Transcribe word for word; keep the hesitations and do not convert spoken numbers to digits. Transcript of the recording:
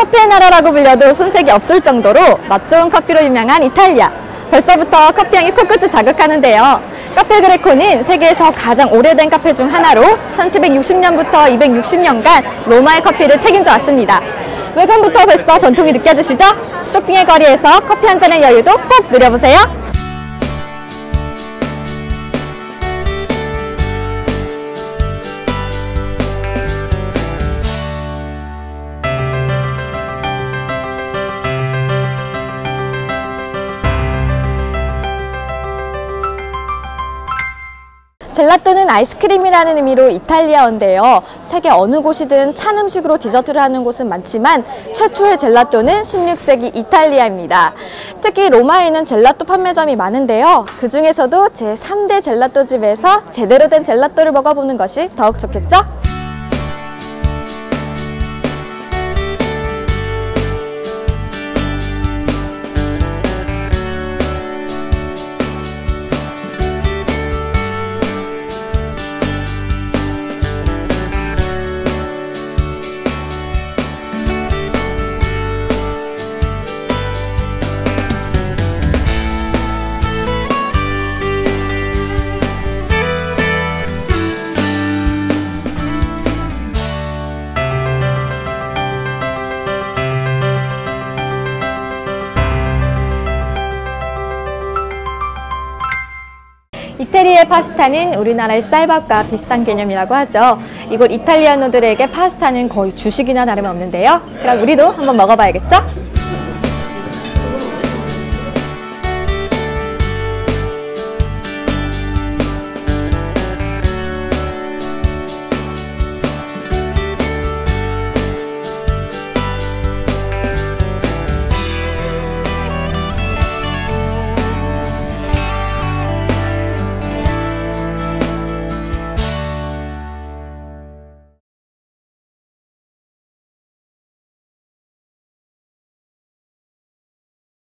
커피의 나라라고 불려도 손색이 없을 정도로 맛 좋은 커피로 유명한 이탈리아. 벌써부터 커피향이 코끝을 자극하는데요. 카페 그레코는 세계에서 가장 오래된 카페 중 하나로 천칠백육십 년부터 이백육십 년간 로마의 커피를 책임져 왔습니다. 외관부터 벌써 전통이 느껴지시죠? 쇼핑의 거리에서 커피 한 잔의 여유도 꼭 누려보세요. 젤라또는 아이스크림이라는 의미로 이탈리아어인데요. 세계 어느 곳이든 찬 음식으로 디저트를 하는 곳은 많지만 최초의 젤라또는 십육 세기 이탈리아입니다. 특히 로마에는 젤라또 판매점이 많은데요. 그 중에서도 제삼 대 젤라또 집에서 제대로 된 젤라또를 먹어보는 것이 더욱 좋겠죠? 이태리의 파스타는 우리나라의 쌀밥과 비슷한 개념이라고 하죠. 이곳 이탈리아노들에게 파스타는 거의 주식이나 다름없는데요. 그럼 우리도 한번 먹어봐야겠죠?